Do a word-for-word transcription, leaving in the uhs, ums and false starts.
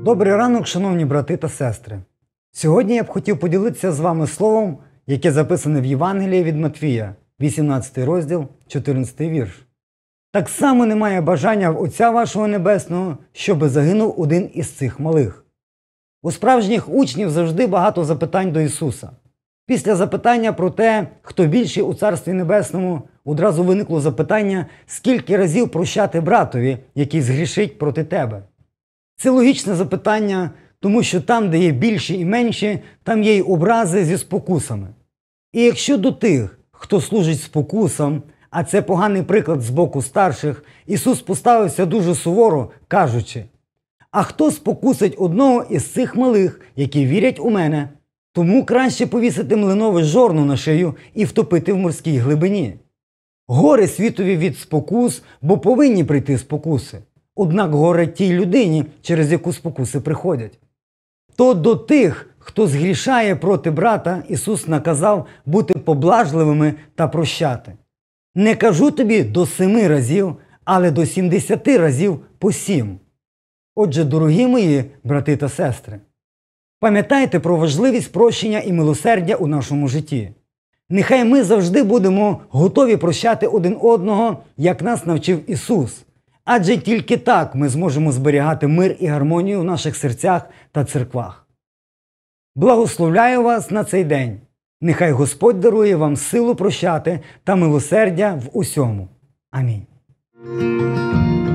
Добрий ранок, шановні брати та сестри. Сьогодні я б хотів поділитися з вами словом, яке записане в Євангелії від Матвія, вісімнадцятий розділ, чотирнадцятий вірш. Так само немає бажання в Отця вашого Небесного, щоби загинув один із цих малих. У справжніх учнів завжди багато запитань до Ісуса. Після запитання про те, хто більший у Царстві Небесному, одразу виникло запитання, скільки разів прощати братові, який згрішить проти тебе. Це логічне запитання, тому що там, де є більші і менші, там є й образи зі спокусами. І якщо до тих, хто служить спокусам, а це поганий приклад з боку старших, Ісус поставився дуже суворо, кажучи: «А хто спокусить одного із цих малих, які вірять у мене, тому краще повісити млинове жорно на шию і втопити в морській глибині. Горе світові від спокус, бо повинні прийти спокуси. Однак горе тій людині, через яку спокуси приходять». То до тих, хто згрішає проти брата, Ісус наказав бути поблажливими та прощати. Не кажу тобі до семи разів, але до сімдесяти разів по сім. Отже, дорогі мої брати та сестри, пам'ятайте про важливість прощення і милосердя у нашому житті. Нехай ми завжди будемо готові прощати один одного, як нас навчив Ісус. Адже тільки так ми зможемо зберігати мир і гармонію в наших серцях та церквах. Благословляю вас на цей день. Нехай Господь дарує вам силу прощати та милосердя в усьому. Амінь.